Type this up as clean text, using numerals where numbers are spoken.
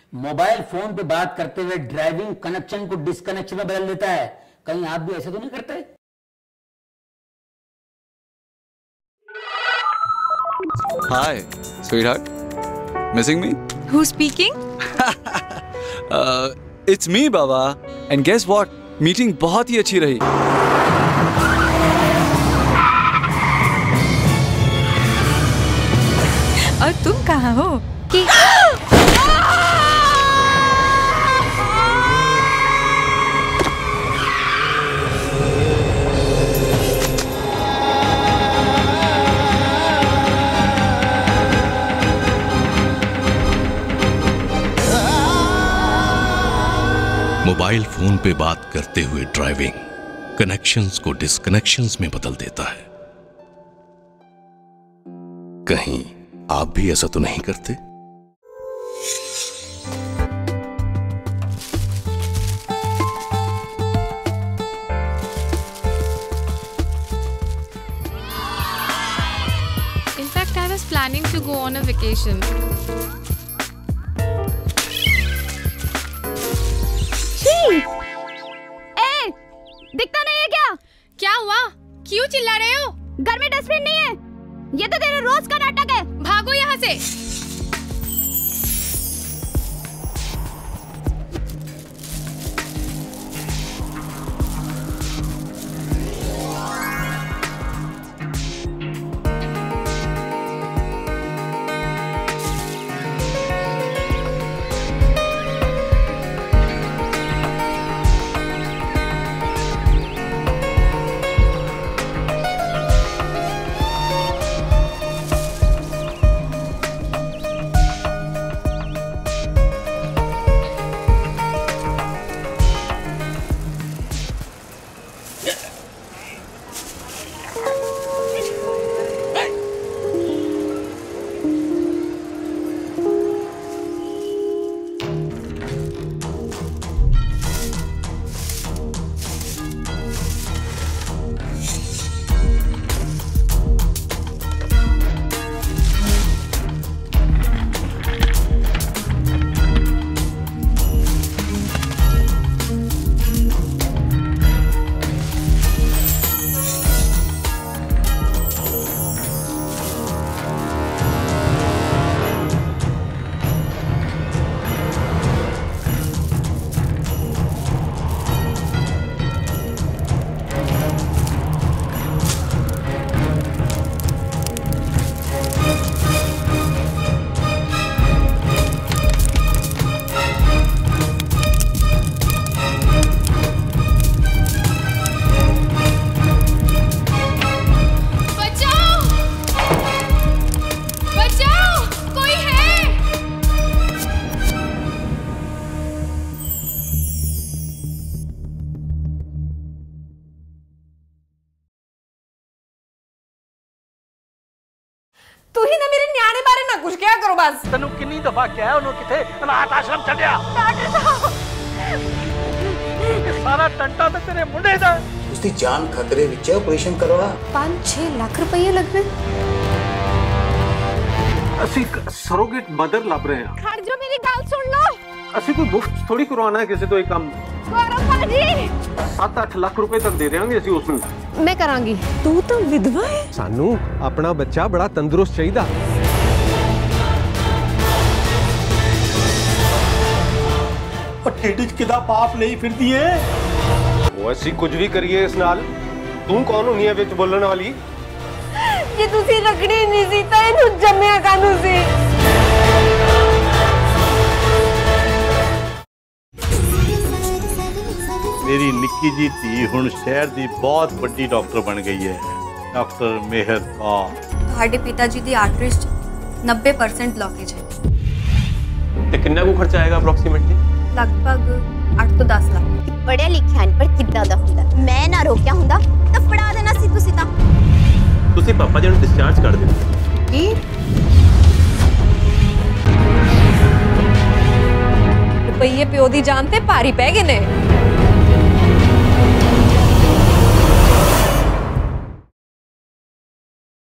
Mobile phone पे बात करते हुए ड्राइविंग कनेक्शन को डिस्कनेक्शन में बदल देता है। कहीं आप भी ऐसा तो नहीं करते? Hi, sweetheart. Missing me? Who's speaking? It's me, Baba. And guess what? Meeting बहुत ही अच्छी रही। और तुम कहाँ हो? कि मोबाइल फोन पे बात करते हुए ड्राइविंग कनेक्शंस को डिस्कनेक्शंस में बदल देता है। कहीं आप भी ऐसा तो नहीं करते? In fact, I was planning to go on a vacation. दिखता नहीं है क्या? क्या हुआ? क्यों चिल्ला रहे हो? घर में डस्टबिन नहीं है? ये तो तेरे रोज का नाटक है। भागो यहाँ से। तू ही ना मेरे न्याणे बारे ना कुछ क्या करो बस। तनु कितनी दफा क्या है उन्होंने किथे अनाथ आश्रम छड़या। सारा टंटा तो तेरे मुंडे दा। उसकी जान खतरे विच ऑपरेशन करवा 5-6 लाख रुपए लगने। ਅਸੀਂ सरोगेट मदर ਲੱਭ ਰਹੇ ਹਾਂ। खड़ जो मेरी गल सुन लो। ਅਸੀਂ ਕੋਈ ਮੁਫਤ ਥੋੜੀ ਕਰਵਾਉਣਾ ਹੈ ਕਿਸੇ ਤੋਂ ਇਹ ਕੰਮ। गौरव भाजी 7-8 ਲੱਖ ਰੁਪਏ ਤੱਕ ਦੇ ਦੇਵਾਂਗੇ ਅਸੀਂ ਉਸ ਨੂੰ। मैं करांगी। तू तो विधवा है। सानू अपना बच्चा बड़ा तंदुरुस्त चाहिए। ढिड च किदा पाप ਲਈ ਫਿਰਦੀ ਏ। वो ਅਸੀਂ कुछ भी करिए इस नाल तू कौन होनी है विच बोलने वाली? ये तुसी रखड़ी नहीं सी ता इनु जम्मिया कानू सी। मेरी निक्की जी धी हुण शहर दी बहुत बड़ी डॉक्टर बन गई है। डॉक्टर मेहर कौर। ਤੁਹਾਡੇ पिता जी दी आर्टरी 90% ब्लॉकेज है। ते कितना को खर्चा आएगा अप्रोक्सीमेटली? लगभग 8 ਤੋਂ 10 ਲੱਖ। पढ़िया लिखिया पर किद्दां दा हुंदा। मैं ना रोकिया हुंदा तां फड़ा देना सी तुसी तां। तुसी पापा जी नु डिस्चार्ज कर देना। की रुपये प्यो दी जान ते भारी पै गए ने।